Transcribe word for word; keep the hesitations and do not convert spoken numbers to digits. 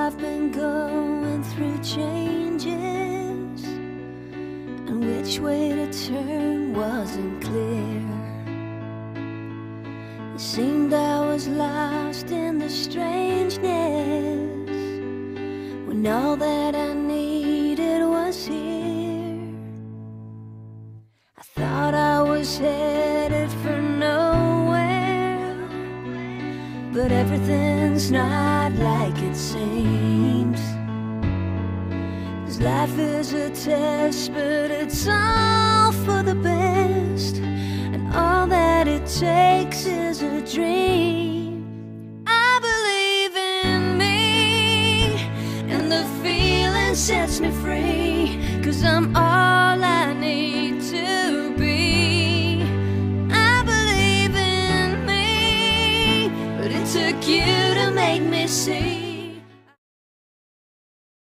I've been going through changes, and which way to turn wasn't clear. It seemed I was lost in the strangeness, when all that I needed was here. I thought I was headed for nowhere, but everything's not like it seems. 'Cause life is a test, but it's all for the best, and all that it takes is a dream. I believe in me, and the feeling sets me free, 'cause I'm all I need to be. I believe in me, but it took you to make me see.